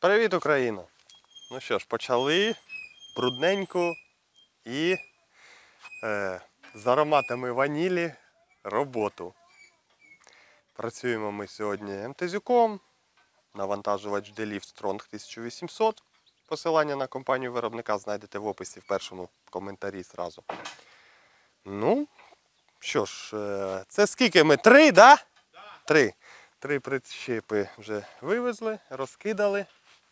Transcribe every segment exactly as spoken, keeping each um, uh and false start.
Привіт, Україна! Ну що ж, почали брудненьку і е, з ароматами ванілі роботу. Працюємо ми сьогодні МТЗюком, навантажувач Делів Stronг тисяча вісімсот. Посилання на компанію виробника знайдете в описі в першому коментарі зразу. Ну, що ж, е, це скільки ми? Три, да? Три. Три причепи вже вивезли, розкидали.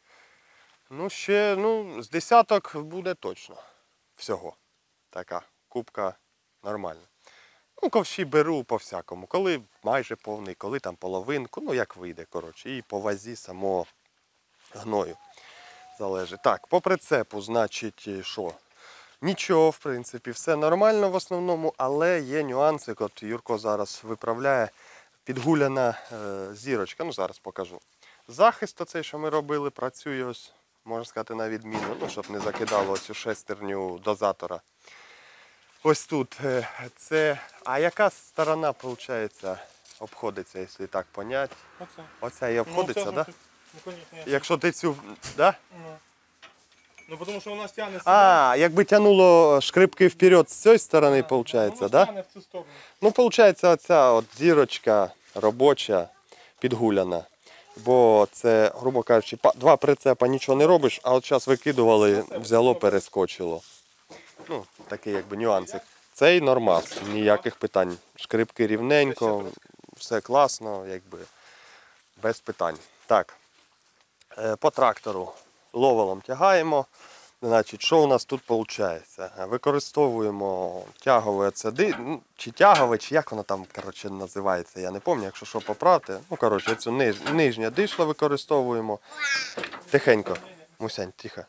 Ну, ще, ну, з десяток буде точно всього. Така кубка нормальна. Ну, ковші беру по-всякому. Коли майже повний, коли там половинку, ну, як вийде, коротше. І по вазі самого гною залежить. Так, по прицепу, значить, що? Нічого, в принципі, все нормально в основному, але є нюанси, от Юрко зараз виправляє, підгуляна е, зірочка, ну, зараз покажу. Захист оцей, що ми робили, працює ось, можна сказати, на відміну, ну, щоб не закидало цю шестерню дозатора. Ось тут це, а яка сторона, виходить, обходиться, якщо так поняти? Оце. Оця і обходиться, так? Ну, Да? ну, конечно, Якщо ти цю, да? Ну, ну тому що вона стягне себе. А, якби тягнуло шкрипки вперед з цієї сторони, виходить, так? Вона Да? стягне в цю сторону. Ну, виходить, оця от зірочка робоча, підгуляна. Бо це, грубо кажучи, два прицепа нічого не робиш, а от зараз викидували, взяло, перескочило. Ну, такий якби нюансик. Цей нормал, ніяких питань. Шкрипки рівненько, все класно, якби без питань. Так, по трактору ловелом тягаємо. Значить, що у нас тут виходить? Використовуємо тягове цеди, чи тягове, чи як воно там, коротше, називається, я не пам'ятаю, якщо що поправити. Ну, коротше, цю ниж, нижнє дишло використовуємо. Тихенько, Мусянь, тихо.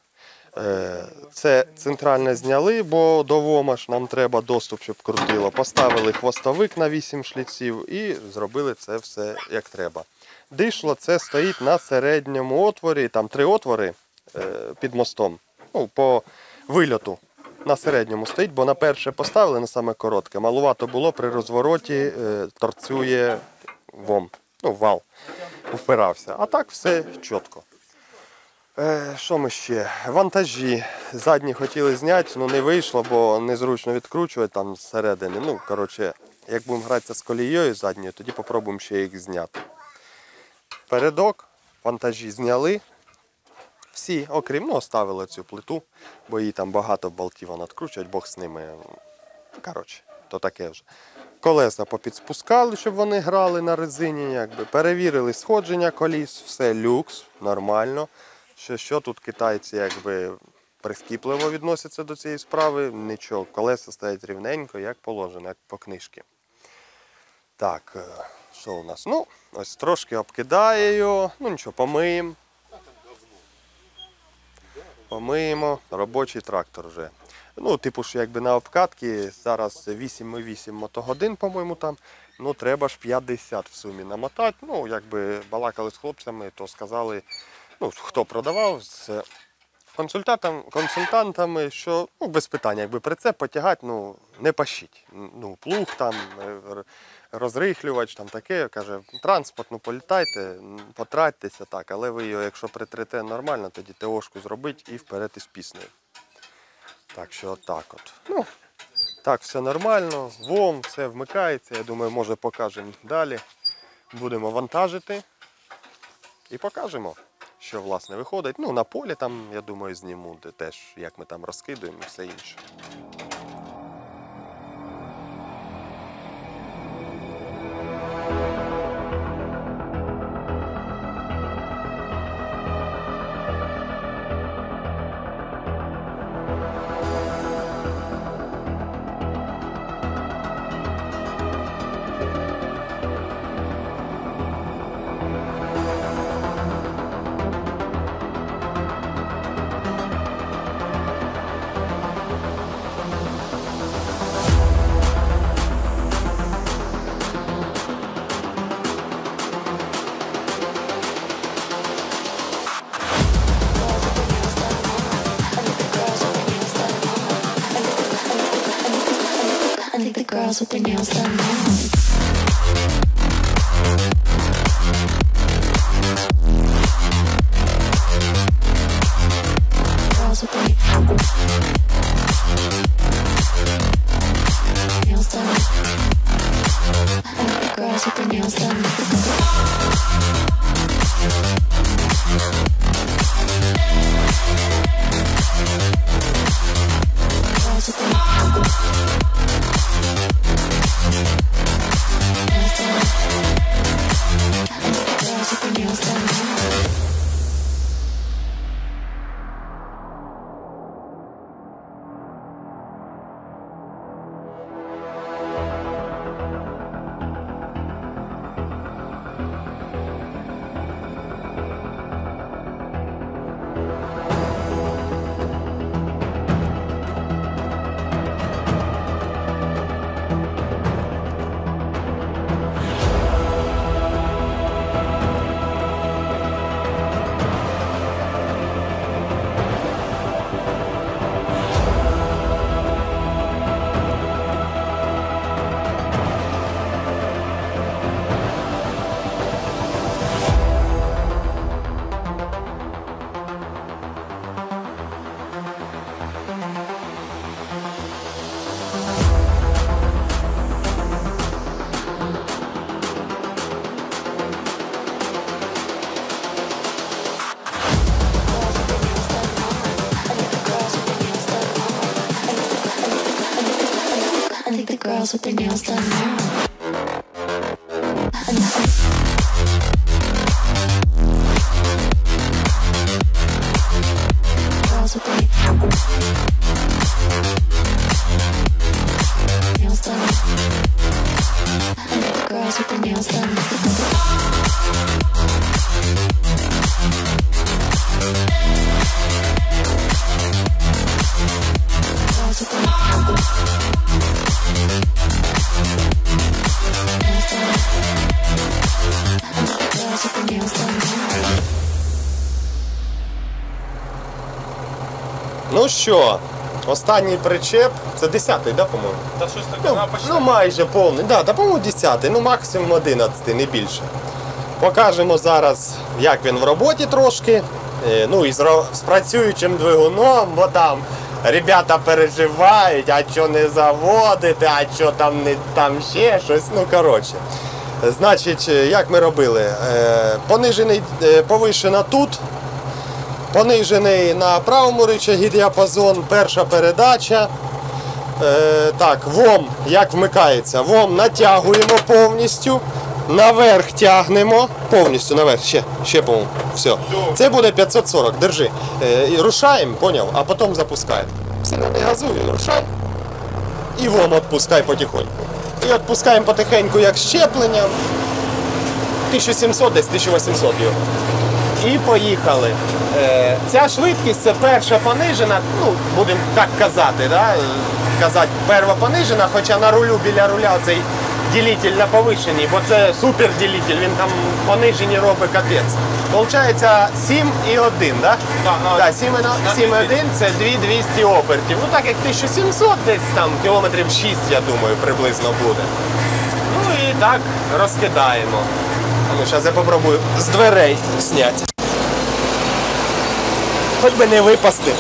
Це центральне зняли, бо до ВОМАШ нам треба доступ, щоб крутило. Поставили хвостовик на вісім шліців і зробили це все як треба. Дишло це стоїть на середньому отворі, там три отвори під мостом. Ну, по вильоту на середньому стоїть, бо на перше поставили, на саме коротке. Малувато було, при розвороті торцює вом, ну, вал, впирався. А так все чітко. Е, що ми ще? Вантажі задні хотіли зняти, але не вийшло, бо незручно відкручувати там зсередини. Ну, коротше, як будемо гратися з колією задньою, тоді спробуємо ще їх зняти. Передок, вантажі зняли. Всі, окрім, ну, оставили цю плиту, бо її там багато болтів вона відкручують, Бог з ними. Коротше, то таке вже. Колеса попідспускали, щоб вони грали на резині, якби. Перевірили сходження коліс, все люкс, нормально. Що, що тут китайці якби прискіпливо відносяться до цієї справи, нічого, колеса стоять рівненько, як положено, як по книжці. Так, що у нас? Ну, ось трошки обкидає його, ну нічого, помиємо. Помиємо, робочий трактор вже. Ну, типу ж якби на обкатки, зараз вісім вісім мотогодин, по-моєму, там. Ну, треба ж п'ятдесят в сумі намотати. Ну, якби балакали з хлопцями, то сказали, ну, хто продавав, з консультантами, консультантами, що, ну, без питань, якби прицеп потягати, ну, не пащить. Ну, плуг там, розрихлювач, там таке, каже, транспорт, ну, політайте, потратьтеся так, але ви його, якщо притрете нормально, тоді ТОшку зробіть і вперед із піснею. Так що отак от. Ну, так, все нормально, вом, все вмикається, я думаю, може покажемо далі. Будемо вантажити і покажемо, що, власне, виходить. Ну, на полі там, я думаю, зніму, де теж, як ми там розкидуємо і все інше. Girls with their nails done now. Girls with their nails done now. Girls with their nails done. Girls with their nails done. Girls with their Ну що, останній причеп, це десятий, да, по-моєму? Та щось таке, Ну, вона почти. ну майже повний, да, та по-моєму десятий, ну максимум одинадцятий, не більше. Покажемо зараз, як він в роботі трошки, е, ну і з, ро- з працюючим двигуном, бо там ребята переживають, а що не заводити, а що там не там ще щось, ну коротше. Значить, як ми робили? Е, понижений, е, повишена тут. Понижений на правому рычагі діапазон, перша передача. Е, так, ВОМ як вмикається? ВОМ натягуємо повністю, наверх тягнемо, повністю наверх, ще, ще по-моєму, все. Це буде п'ятсот сорок, держи. Е, і рушаємо, поняв, а потім запускаємо. Все, не газуй, рушай. І ВОМ відпускай потихоньку. І відпускаємо потихеньку як щеплення. тисяча сімсот, десь тисяча вісімсот його. І поїхали. Е, ця швидкість це перша понижена, ну, будемо так казати, да? Казати перша понижена, хоча на рулю біля руля цей ділитель на повишенні, бо це супер ділитель, він там понижені робить капець. Получається сім і один, да? Да, на- Да, сім і на сім і один це дві тисячі двісті обертів. Ну так як тисяча сімсот десь там кілометрів шість, я думаю, приблизно буде. Ну і так розкидаємо. Ну, зараз я попробую з дверей зняти. Хоч би не випасти.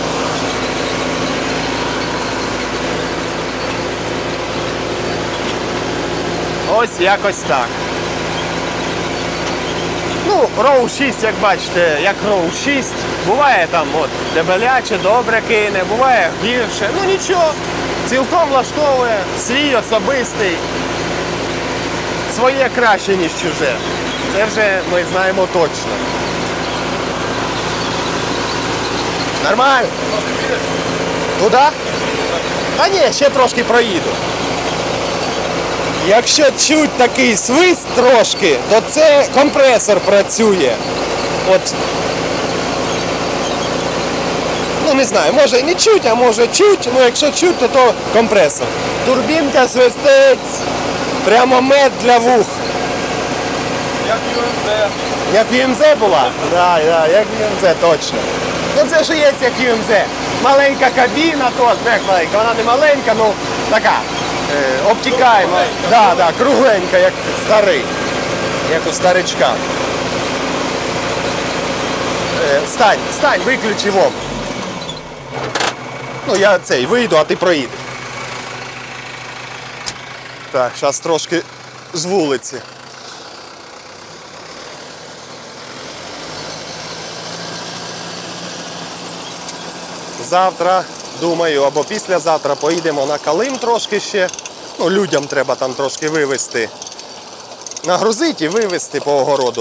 Ось якось так. Ну, роу шість, як бачите, як роу шість. Буває там от дебеляче, добре кине, буває гірше. Ну нічого, цілком влаштовує свій особистий. Своє краще, ніж чуже. Це вже ми знаємо точно. Нормально? Туди? Та ні, ще трошки проїду. Якщо чуть такий свист трошки, то це компресор працює. От. Ну не знаю, може не чуть, а може чуть. Ну якщо чуть, то то компресор. Турбінка свистить. Прямо мед для вух. Як ю ем зет. Як ю ем зет була? Так, да, да, як ю ем зет, точно. Ну це ж є як ю ем зет. Маленька кабіна, то, ну як маленька, вона не маленька, ну така, е, обтікаєма. Да, да, кругленька, як старий. Як у старичка. Е, стань, стань, виключи вом. Ну я цей вийду, а ти проїдеш. Так, зараз трошки з вулиці. Завтра, думаю, або післязавтра поїдемо на Калим трошки ще. Ну, людям треба там трошки вивезти. Нагрузити і вивезти по огороду.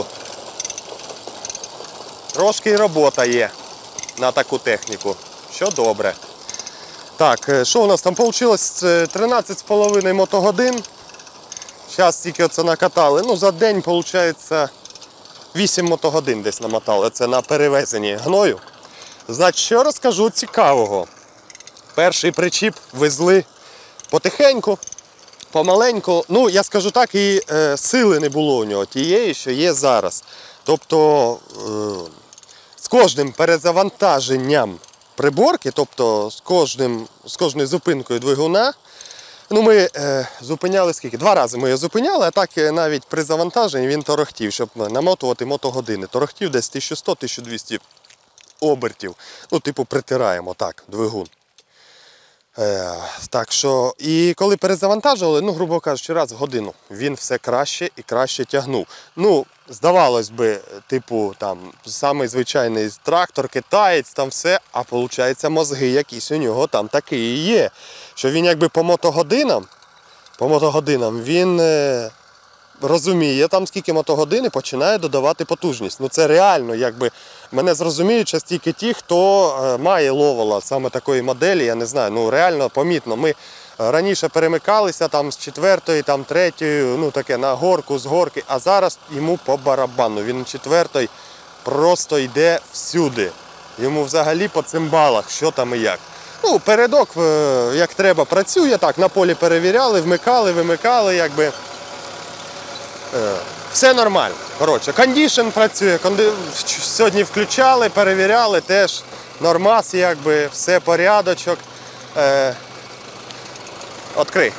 Трошки робота є на таку техніку, що добре. Так, що у нас там вийшло? тринадцять з половиною мотогодин. Зараз тільки оце накатали. Ну, за день, виходить, вісім мотогодин десь намотали. Це на перевезенні гною. Значить, що розкажу цікавого. Перший причіп везли потихеньку, помаленьку. Ну, я скажу так, і е, сили не було у нього тієї, що є зараз. Тобто, е, з кожним перезавантаженням приборки, тобто з, кожним, з кожною зупинкою двигуна, ну ми е, зупиняли скільки? Два рази ми його зупиняли, а так навіть при завантаженні він торохтів, щоб намотувати мотогодини. Торохтів десь тисяча сто - тисяча двісті обертів. Ну, типу, притираємо так, двигун. Е, так що, і коли перезавантажували, ну, грубо кажучи, раз в годину, він все краще і краще тягнув. Ну, здавалось би, типу, там, самий звичайний трактор, китаєць, там все, а виходить, мозги якісь у нього там такі і є. Що він якби по мотогодинам, по мотогодинам, він е, розуміє, там скільки мотогодин і починає додавати потужність. Ну це реально, якби мене зрозуміють зараз тільки ті, хто е, має ловола саме такої моделі, я не знаю, ну реально помітно. Ми раніше перемикалися там з четвертої, там третьої, ну таке на горку, з горки, а зараз йому по барабану. Він четвертий просто йде всюди. Йому взагалі по цимбалах, що там і як. Ну, передок, е, як треба, працює, так, на полі перевіряли, вмикали, вимикали, якби. Е, все нормально. Коротше, кондішн працює, конди... сьогодні включали, перевіряли, теж нормас, якби, все порядочок. Е, Открий.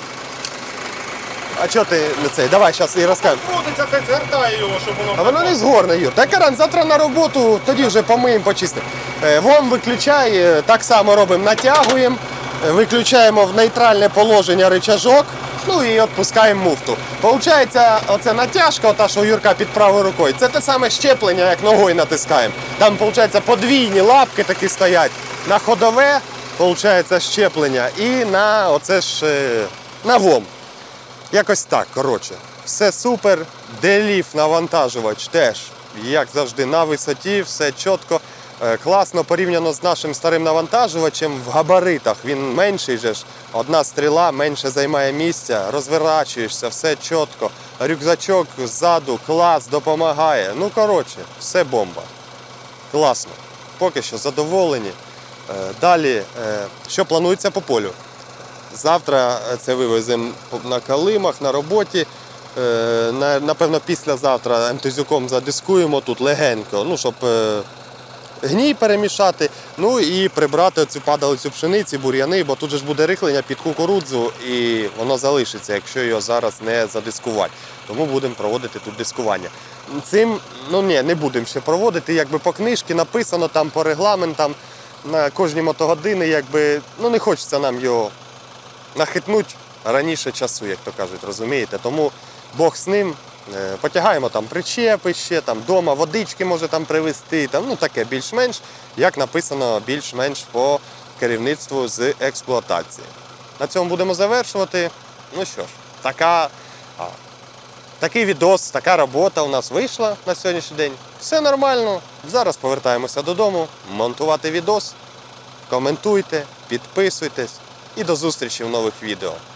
А чого ти не цей? Давай зараз і розкажемо. Крутиться, ти згортай його, щоб воно... А воно не згорне, Юр. Та Каран, завтра на роботу, тоді вже помиємо, почистимо. Е, Вон виключай, е, так само робимо, натягуємо, е, виключаємо в нейтральне положення рычажок, ну і відпускаємо муфту. Получається, оце натяжка, ота, що у Юрка під правою рукою, це те саме щеплення, як ногою натискаємо. Там, виходить, подвійні лапки такі стоять. На ходове, виходить, щеплення і на оце ж е, на гом. Якось так, коротше. Все супер. Деліф навантажувач теж, як завжди, на висоті, все чітко. Е, Класно порівняно з нашим старим навантажувачем в габаритах. Він менший же ж, одна стріла менше займає місця, розворачуєшся, все чітко. Рюкзачок ззаду, клас, допомагає. Ну, коротше, все бомба. Класно. Поки що задоволені. Е, Далі, е, що планується по полю? Завтра це вивеземо на калимах, на роботі. Е, на- Напевно, післязавтра ентузюком задискуємо тут легенько, ну, щоб е, гній перемішати, ну і прибрати цю падалицю пшениці, бур'яни, бо тут же ж буде рихлення під кукурудзу і воно залишиться, якщо його зараз не задискувати. Тому будемо проводити тут дискування. Цим, ну ні, не будемо ще проводити, якби по книжці написано, там по регламентам, на кожні мотогодини, якби, ну не хочеться нам його нахитнуть раніше часу, як то кажуть, розумієте? Тому Бог з ним, е, потягаємо там причепи ще, там вдома водички може там привезти, там, ну таке більш-менш, як написано, більш-менш по керівництву з експлуатації. На цьому будемо завершувати. Ну що ж, така, а, такий відос, така робота у нас вийшла на сьогоднішній день. Все нормально. Зараз повертаємося додому, монтувати відос. Коментуйте, підписуйтесь і до зустрічі в нових відео.